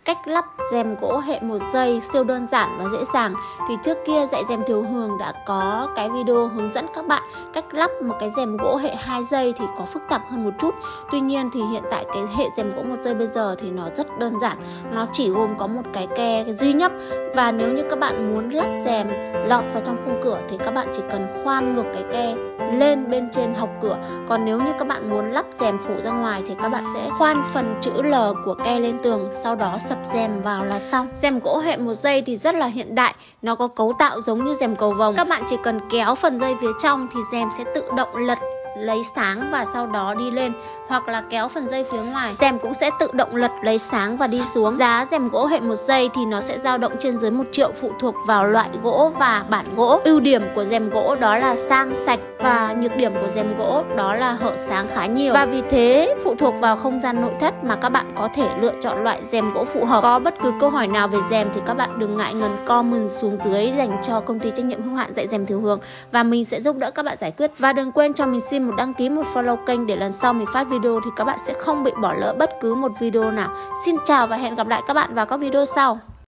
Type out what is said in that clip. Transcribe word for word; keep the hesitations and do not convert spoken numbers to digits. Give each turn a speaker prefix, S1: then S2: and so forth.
S1: Cách lắp rèm gỗ hệ một giây siêu đơn giản và dễ dàng. Thì trước kia dạy rèm Thiều Hường đã có cái video hướng dẫn các bạn cách lắp một cái rèm gỗ hệ hai giây thì có phức tạp hơn một chút. Tuy nhiên thì hiện tại cái hệ rèm gỗ một giây bây giờ thì nó rất đơn giản. Nó chỉ gồm có một cái ke cái duy nhất. Và nếu như các bạn muốn lắp rèm lọt vào trong khung cửa thì các bạn chỉ cần khoan ngược cái ke lên bên trên hộc cửa. Còn nếu như các bạn muốn lắp rèm phủ ra ngoài thì các bạn sẽ khoan phần chữ L của ke lên tường, sau đó sập rèm vào là xong. Rèm gỗ hệ một giây thì rất là hiện đại, nó có cấu tạo giống như rèm cầu vồng. Các bạn chỉ cần kéo phần dây phía trong thì rèm sẽ tự động lật lấy sáng và sau đó đi lên, hoặc là kéo phần dây phía ngoài, rèm cũng sẽ tự động lật lấy sáng và đi xuống. Giá rèm gỗ hệ một giây thì nó sẽ dao động trên dưới một triệu phụ thuộc vào loại gỗ và bản gỗ. Ưu điểm của rèm gỗ đó là sang sạch và nhược điểm của rèm gỗ đó là hở sáng khá nhiều. Và vì thế phụ thuộc vào không gian nội thất mà các bạn có thể lựa chọn loại rèm gỗ phù hợp. Có bất cứ câu hỏi nào về rèm thì các bạn đừng ngại ngần comment xuống dưới dành cho công ty trách nhiệm hữu hạn dạy rèm Thiều Hường và mình sẽ giúp đỡ các bạn giải quyết. Và đừng quên cho mình xin một đăng ký, một follow kênh để lần sau mình phát video thì các bạn sẽ không bị bỏ lỡ bất cứ một video nào. Xin chào và hẹn gặp lại các bạn vào các video sau.